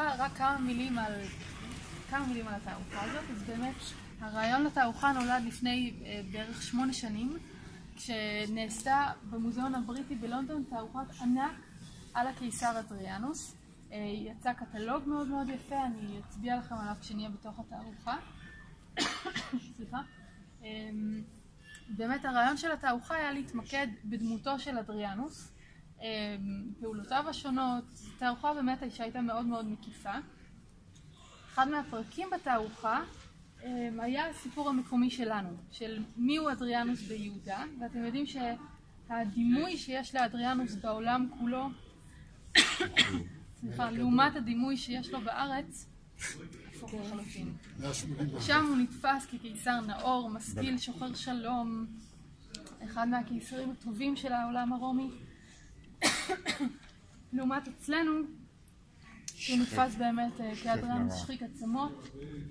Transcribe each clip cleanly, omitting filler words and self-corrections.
התערוכה, רק כמה מילים על התערוכה הזאת. אז באמת הרעיון לתערוכה נולד לפני בערך 8 שנים, כשנעשתה במוזיאון הבריטי בלונדון תערוכת ענק על הקיסר הדריאנוס. יצא קטלוג מאוד מאוד יפה, אני אצביע לכם עליו כשנהיה בתוך התערוכה. סליחה. באמת הרעיון של התערוכה היה להתמקד בדמותו של אדריאנוס, פעולותיו השונות. תערוכה באמת שהייתה מאוד מאוד מקיפה. אחד מהפרקים בתערוכה היה הסיפור המקומי שלנו, של מיהו אדריאנוס ביהודה, ואתם יודעים שהדימוי שיש לאדריאנוס בעולם כולו, סליחה, לעומת הדימוי שיש לו בארץ, הפוך לחלוטין. שם הוא נתפס כקיסר נאור, משכיל, שוחר שלום, אחד מהקיסרים הטובים של העולם הרומי. לעומת אצלנו, הוא נתפס באמת כאדריאנוס שחיק עצמות,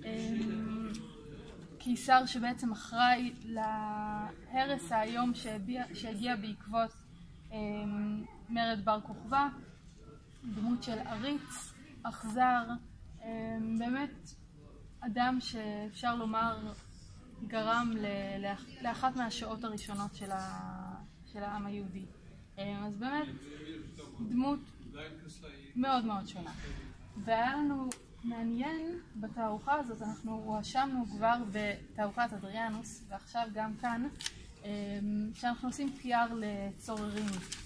קיסר שבעצם אחראי להרס האיום שהגיע בעקבות מרד בר כוכבא, דמות של עריץ, אכזר, באמת אדם שאפשר לומר גרם לאחת מהשעות הראשונות של העם היהודי. אז באמת דמות מאוד מאוד שונה. והיה לנו מעניין בתערוכה הזאת, אנחנו הואשמנו כבר בתערוכת הדריאנוס, ועכשיו גם כאן, שאנחנו עושים PR לצוררים.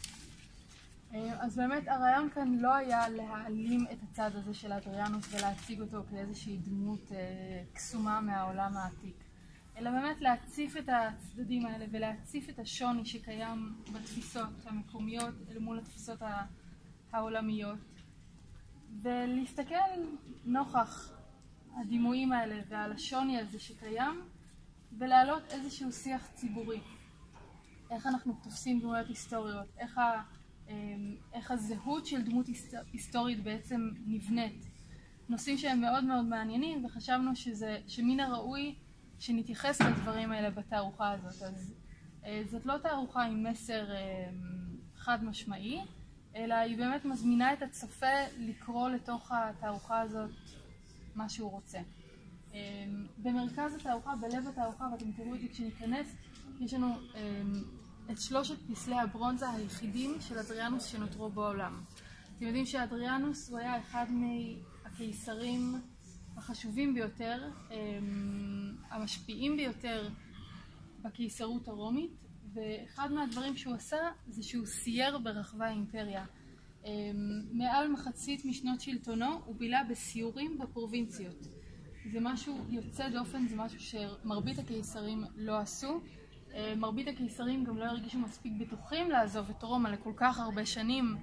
אז באמת הרעיון כאן לא היה להעלים את הצד הזה של הדריאנוס ולהציג אותו כאיזושהי דמות קסומה מהעולם העתיק, אלא באמת להציף את הצדדים האלה ולהציף את השוני שקיים בתפיסות המקומיות אל מול התפיסות העולמיות, ולהסתכל נוכח הדימויים האלה ועל השוני הזה שקיים, ולהעלות איזשהו שיח ציבורי. איך אנחנו תופסים דמויות היסטוריות, איך הזהות של דמות היסטורית בעצם נבנית. נושאים שהם מאוד מאוד מעניינים, וחשבנו שמן הראוי שנתייחס לדברים האלה בתערוכה הזאת. אז זאת לא תערוכה עם מסר חד משמעי, אלא היא באמת מזמינה את הצופה לקרוא לתוך התערוכה הזאת מה שהוא רוצה. במרכז התערוכה, בלב התערוכה, ואתם תראו את זה כשניכנס, יש לנו את 3 פסלי הברונזה היחידים של אדריאנוס שנותרו בעולם. אתם יודעים שאדריאנוס הוא היה אחד מהקיסרים החשובים ביותר, המשפיעים ביותר בקיסרות הרומית, ואחד מהדברים שהוא עשה זה שהוא סייר ברחבי האימפריה. מעל מחצית משנות שלטונו הוא בילה בסיורים בפרובינציות. זה משהו יוצא דופן, זה משהו שמרבית הקיסרים לא עשו. מרבית הקיסרים גם לא הרגישו מספיק בטוחים לעזוב את רומא לכל כך הרבה שנים.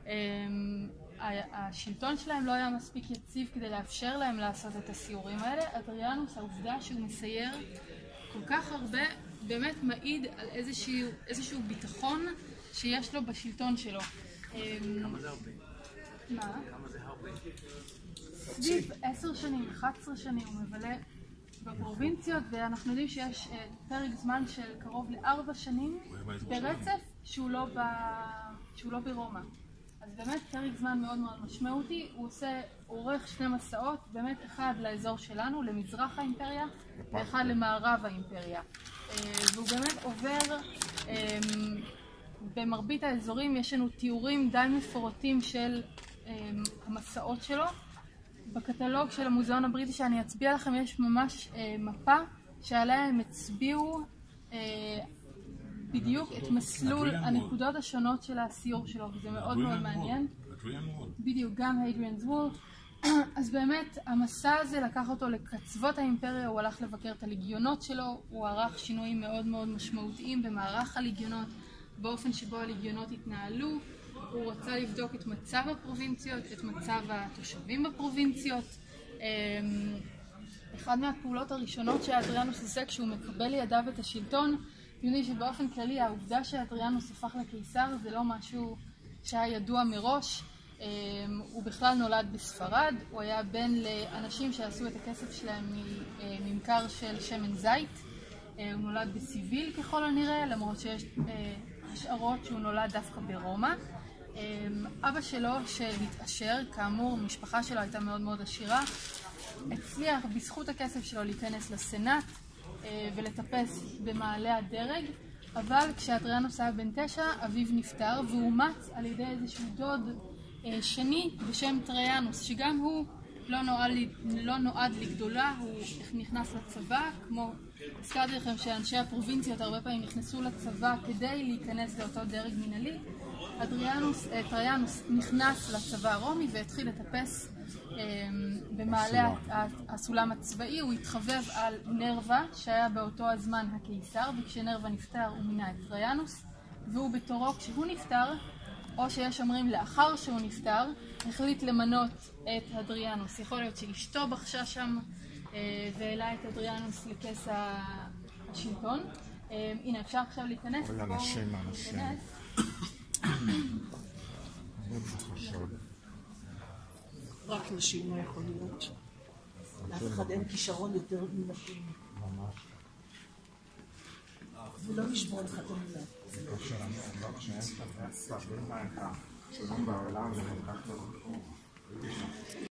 השלטון שלהם לא היה מספיק יציב כדי לאפשר להם לעשות את הסיורים האלה. אדריאנוס, העובדה שהוא מסייר כל כך הרבה, באמת מעיד על איזשהו ביטחון שיש לו בשלטון שלו. כמה זה הרבה? מה? כמה זה הרבה? סביב 10 שנים, 11 שנים הוא מבלה בפרובינציות, ואנחנו יודעים שיש פרק זמן של קרוב ל4 שנים ברצף שהוא לא ברומא. אז באמת פרק זמן מאוד מאוד משמעותי. הוא עורך 2 מסעות, באמת אחד לאזור שלנו, למזרח האימפריה, ואחד למערב האימפריה. והוא באמת עובר במרבית האזורים. יש לנו תיאורים די מפורטים של המסעות שלו. בקטלוג של המוזיאון הבריטי שאני אצביע לכם יש ממש מפה שעליה הם הצביעו בדיוק את מסלול הנקודות השונות של הסיור שלו, וזה מאוד מאוד מעניין. בדיוק, גם אדריאנוס וול. אז באמת המסע הזה לקח אותו לקצוות האימפריה, הוא הלך לבקר את הליגיונות שלו, הוא ערך שינויים מאוד מאוד משמעותיים במערך הליגיונות, באופן שבו הליגיונות התנהלו. הוא רצה לבדוק את מצב הפרובינציות, את מצב התושבים בפרובינציות. אחד מהפעולות הראשונות שאדריאנוס עושה כשהוא מקבל לידיו את השלטון, אתם יודעים שבאופן כללי העובדה שאדריאנוס הפך לקיסר זה לא משהו שהיה ידוע מראש. הוא בכלל נולד בספרד, הוא היה בן לאנשים שעשו את הכסף שלהם מממכר של שמן זית. הוא נולד בסיביל ככל הנראה, למרות שיש השערות שהוא נולד דווקא ברומא. אבא שלו שהתעשר, כאמור, המשפחה שלו הייתה מאוד מאוד עשירה, הצליח בזכות הכסף שלו להיכנס לסנאט ולטפס במעלה הדרג, אבל כשאדריאנוס היה בן 9, אביו נפטר והוא אומץ על ידי איזשהו דוד שני בשם תערוכת, שגם הוא לא נועד לגדולה, הוא נכנס לצבא, כמו הזכרתי לכם שאנשי הפרובינציות הרבה פעמים נכנסו לצבא כדי להיכנס לאותו דרג מנהלי. תערוכת נכנס לצבא הרומי והתחיל לטפס במעלה הסולם הצבאי. הוא התחבב על נרווה שהיה באותו הזמן הקיסר, וכשנרווה נפטר הוא מינה את תערוכת, והוא בתורו כשהוא נפטר, או שיש אומרים לאחר שהוא נפטר, החליט למנות את הדריאנוס. יכול להיות שאשתו בחשה שם והעלה את הדריאנוס לכס השלטון. הנה, אפשר עכשיו להיכנס. אוי, אנשים. רק נשים לא יכול להיות. לאף אחד אין כישרון יותר מנשים. ממש. ולא לשבור לך את המילה. שונים בעולם זה כל כך לא